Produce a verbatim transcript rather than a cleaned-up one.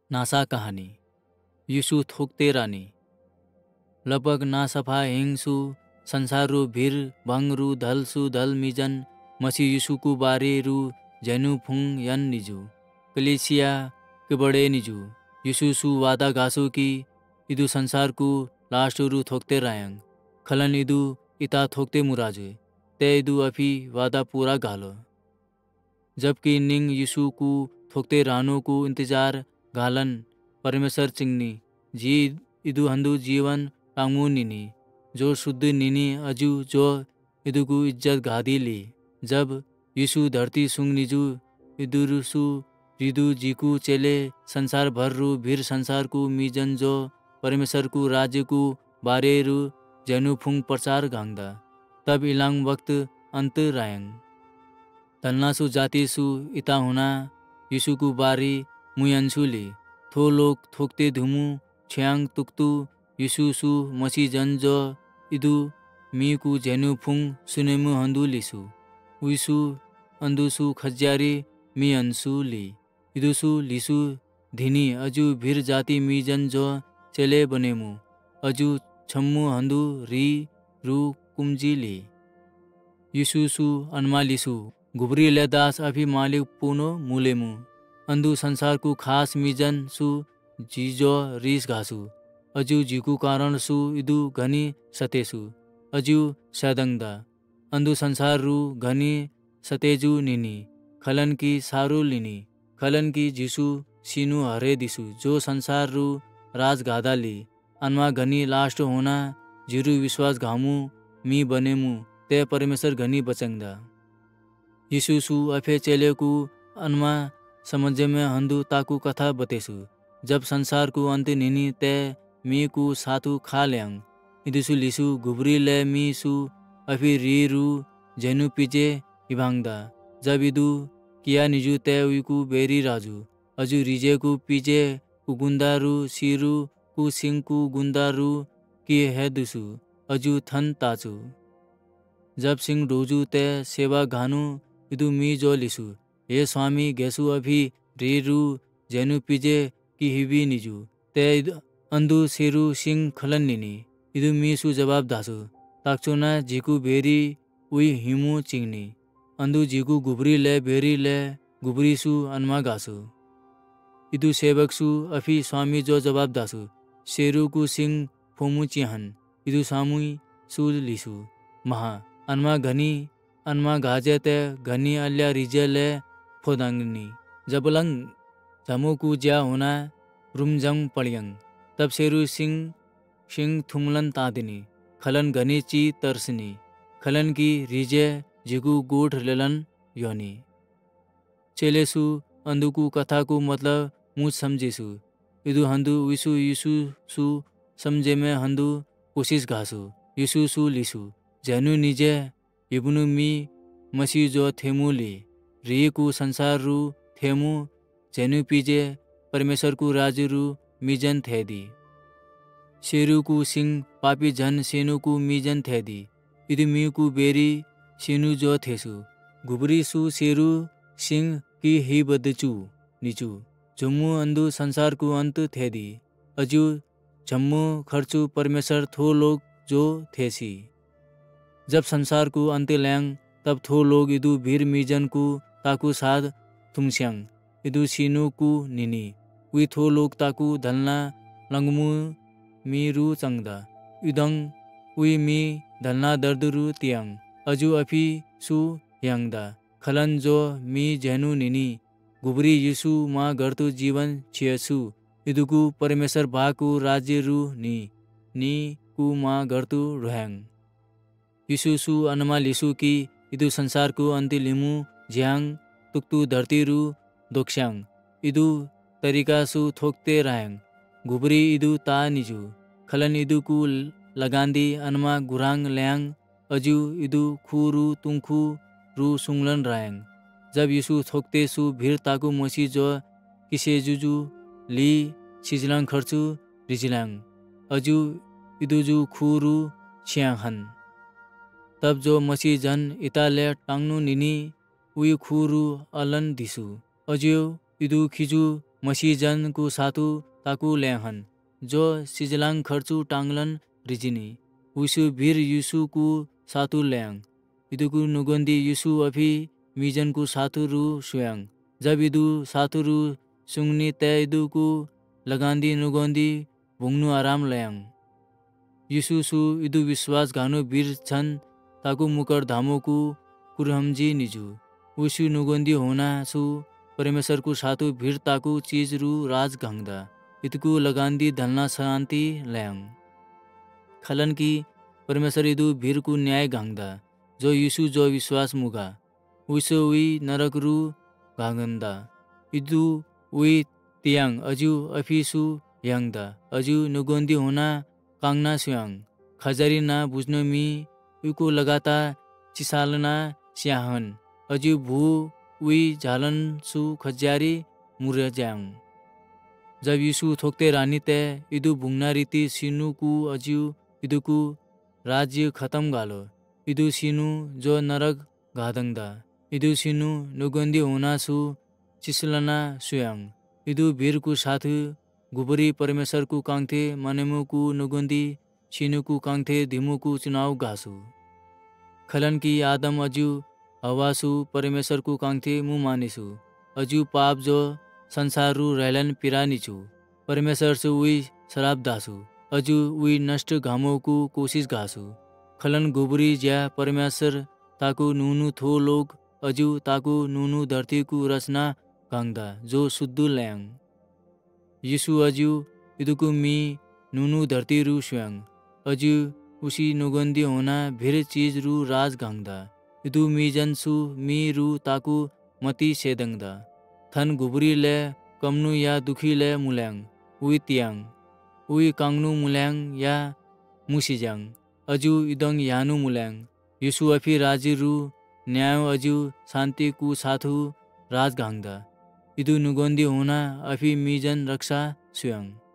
NASA कहानी यीशु थोकते रानी लगभग ना सफा हिंगसु संसारु भीर भंगरु धलसु धल मिजन मसी यीशु को बारे रु जैनु फुंग यन निजु कलेसिया के बड़े निजु यीशु सु वादा घासु की इदु संसार को लास्ट रु थोकते रायंग खलन इदु इता थोकते मुराजे ते इदु अफी वादा पूरा घालो जबकि निंग यीशु को थोकते रानो को इंतजार गालन परमेश्वर चिंगनी जी इदु हंदु जीवन टांगू निनी जो शुद्ध निनी अजू जो इदु को इज्जत गादी ली जब यीशु धरती सुंग निजु इदुरुसु रिदु जीकु चेले संसार भर रु भीर संसार को मीजन जो परमेश्वर को राज्य को बारे रु जैनु फुंग प्रचार गांगदा तब इलांग वक्त अंत रायंग तलनासु जाति सु इता होना यीशु को बारी मुयंसुली थो लोग थोकते धुमु छयांग तुक्तु यीशु सु मसी जन जो इदु मी को जेनु फुंग सुनेमु हंदु लिसु उइसु अंदुसु खज्जारी मी अंसु ली इदुसु लिसु धिनी अजु भीर जाति मी जन जो चले बनेमु अजु छम्मु हंदु री रु कुमजी ली यीशु सु अनमा लिसु गुबरी लेदास अभी मालिक पुनो मुलेमु अंदु संसार को खास मिजन सु जीजो रीस घासु अजु जीकु कारण सु इदु घनी सतेसु अजु सदंगदा अंदु संसार रु घनी सतेजु निनी खलन की सारू लिनी खलन की जीसु सीनु हरे दिसु जो संसार रु राज गादा ली अनमा घनी लास्ट होना जिरु विश्वास घामु मी बनेमु ते परमेश्वर घनी बचंगदा यीशु सु अफे चेले को अनमा समझ में हंदु ताकू कथा बतेसु जब संसार को अंत निनी ते मी को साथु खा ल्यांग इदुसु लिसु गुबरी ले मी सु अफी री रु जेनु पीजे इभांगदा जब इदु किया निजु ते उइकु बेरी राजू अजु रिजे को पीजे कुगुंदा रु सीरु कु सिंह को गुंदा रु की है दुसु अजु थन ताचु जब सिंह रोजू ते सेवा घानु इदु मी जो लिसु हे स्वामी गेसु अभी रेरु जेनु पिजे की हिबी निजु ते अंदु सेरु सिंह खलन निनी इदु मीसु जवाब दासु ताक्चोना जीकु बेरी उई हिमु चिंगनी अंदु जीकु गुबरी ले बेरी ले गुबरी सु अनमा गासु इदु सेवक सु अफी स्वामी जो जवाब दासु सेरु को सिंह फोमु चिहन इदु सामुई सु लिसु महा अनमा घनी अनमा गाजे ते घनी अल्या रिजे ले फोदांगनी जबलंग जमो को ज्या होना रुमजंग पड़ियंग तब सेरु सिंह सिंह थुमलन तादिनी खलन घनी ची तरसनी खलन की रिजे जिगु गोठ लेलन योनी चेलेसु अंदुकु कथा को मतलब मुझ समझेसु इदु हंदु विसु यीशु सु समझे में हंदु कोशिश घासु यीशु सु लिसु जैनु निजे इब्नु मी मसी जो थेमु ली री को संसार रु थेमु जैनु पीजे परमेश्वर को राज रु मिजन थे दी शेरु को सिंह पापी जन सेनु को मिजन थे दी इदु मी को बेरी सेनु जो थेसु गुबरी सु शेरु सिंह की ही बदचु निचु जम्मू अंदु संसार को अंत थे दी अजु जम्मू खर्चु परमेश्वर थो लोग जो थेसी जब संसार को अंत लैंग तब थो लोग इदु भीर मिजन को ताकू साध तुमस्यांग इदु सीनु को निनी वी थो लोग ताकू धलना लंगमु मी रु चंगदा इदंग वी मी धलना दर्दरु तियांग अजु अफी सु यांगदा खलन जो मी जैनु निनी गुबरी यीशु मा गर्तु जीवन छियसु इदुकु परमेश्वर बाकु राज्य रु नी नी कु मा गर्तु रहंग यीशु सु अनमा लिसु की इदु संसार को अंति लिमु ज्यांग तुक्तु धरती रु दोक्ष्यांग इदु तरीका सु थोकते रायंग गुबरी इदु ता निजु खलन इदु को लगांदी अनमा गुरांग ल्यांग अजु इदु खु रु तुंखु रु सुंगलन रायंग जब यीशु थोकते सु भीर ताकु मोसी जो किसे जुजु ली सिजलांग खर्चु रिजिलांग अजु इदु जु खु रु छियांग हन तब जो मसी जन इताले टांगनु निनी उई खुरु अलन दिसु अजियो इदु खिजु मसीजन ku satu taku lehan jo sijalang kharchu tanglan rijini usu bir yusu ku satu leang iduku nugondi yusu afi mijan ku satu ru suyang jab idu satu ru sungni te iduku lagandi nugondi bungnu aram leang yusu su idu विश्वास घानु वीर छन् ताकु मुकर धामोकु कुरहमजी निजु उसी नुगोंदी होना सु परमेश्वर को सातु भीर ताकु चीज रू राज गंगदा इतकु लगांदी धलना शांति लयंग खलन की परमेश्वर इदु भीर को न्याय गंगदा जो यीशु जो विश्वास मुगा उइसो उई नरक रू गांगंदा इदु उई तियांग अजु अफिसु यंगदा अजु नुगोंदी होना कांगना सुयांग खजारी ना बुझनो मी उको लगाता चिसालना स्याहन अजु भू उई झालन सु खजारी मुरजांग जब यीशु थोकते रानी ते इदु भुंगना रीति सिनु कु अजु इदुकु राज्य खत्म गालो इदु सिनु जो नरक गादंगदा इदु सिनु नुगंदी होना सु चिसलना सुयांग इदु भीर को साथ गुबरी परमेश्वर को कांगथे मनेमु को नुगंदी सिनु को कांगथे धिमु को चुनाव घासु खलन की आदम अजु हवासु परमेश्वर को कांगथे मु मानिसु अजु पाप जो संसार रू रहलन पिरानिचु परमेश्वर से उई शराब दासु अजु उई नष्ट घामो को कोशिश घासु खलन गुबरी ज्या परमेश्वर ताकु नूनु थो लोग अजु ताकु नूनु धरती को रचना गांगदा जो शुद्ध लयांग यीशु अजु इदुकु मी नूनु धरती रू स्वयं अजु उसी नुगंदी होना भीर चीज रू राज गांगदा इदु मी जनसु मी रू ताकु मती सेदंगदा थन गुबरी ले कमनु या दुखी ले मुलैंग उई तियांग उई कांगनु मुलैंग या मुसिजांग अजु इदंग यानु मुलैंग यीशु अफी राजी रू न्याय अजु शांति कु साथु राज गांगदा इदु नुगंदी होना अफी मीजन रक्षा सुयंग।